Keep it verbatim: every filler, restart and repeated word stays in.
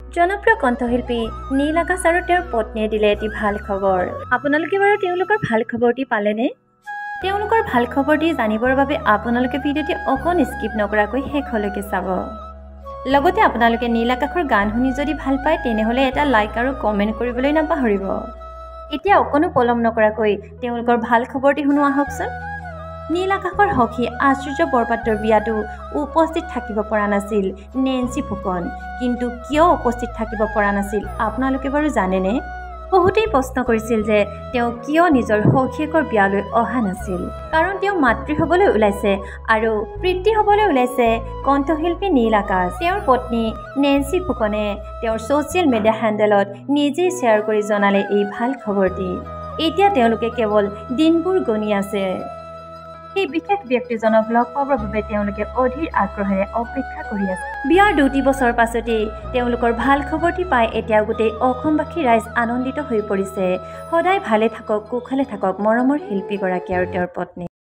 জনপ্ৰিয় কণ্ঠশিল্পী নীল আকাশ আৰু তেওঁৰ পত্নীয়ে দিলে এটি ভাল খবৰ। আপোনালোকে বাৰু তেওঁলোকৰ ভাল খবৰটি পালেনে? তেওঁলোকৰ ভাল খবৰটি জানিবৰ বাবে আপোনালোকে ভিডিঅ'টি অকণ স্কিপ নকৰাকৈ শেষলৈকে চাব। লগতে আপোনালোকে নীল আকাশৰ গান শুনি যদি ভাল পায় তেনেহ'লে এটা লাইক আৰু কমেণ্ট কৰিবলৈ নাপাহৰিব। এতিয়া অকণো পলম নকৰাকৈ তেওঁলোকৰ ভাল খবৰটি শুনো আহকচোন। নীল আকাশৰ সখী আশ্চৰ্য বৰপাত্ৰৰ বিয়াতো উপস্থিত থাকিব পৰা নাছিল নেন্সি ফুকন। কিন্তু কিয় উপস্থিত থাকিব পৰা নাছিল আপোনালোকে বাৰু জানেনে? বহুতেই প্ৰশ্ন কৰিছিল যে তেওঁ কিয় নিজৰ সখীয়েকৰ বিয়ালৈ অহা নাছিল। কাৰণ তেওঁ মাতৃ হ'বলৈ ওলাইছে আৰু পিতৃ হ'বলৈ ওলাইছে কণ্ঠশিল্পী নীল আকাশ। তেওঁৰ পত্নী নেন্সি ফুকনে তেওঁৰ ছ'চিয়েল মিডিয়া হেণ্ডেলত নিজেই শ্বেয়াৰ কৰি জনালে এই ভাল খবৰটি। এতিয়া তেওঁলোকে কেৱল দিনবোৰ গণি আছে। সেই বিশেষ ব্যক্তিজনক লগ পাবৰ বাবে তেওঁলোকে অধীৰ আগ্ৰহেৰে অপেক্ষা কৰি আছে। বিয়াৰ দুটি বছৰ পাছতেই তেওঁলোকৰ ভাল খবৰটি পাই এতিয়া গোটেই অসমবাসী ৰাইজ আনন্দিত হৈ পৰিছে। সদায় ভালে থাকক, কুশলে থাকক মৰমৰ শিল্পীগৰাকী আৰু তেওঁৰ পত্নী।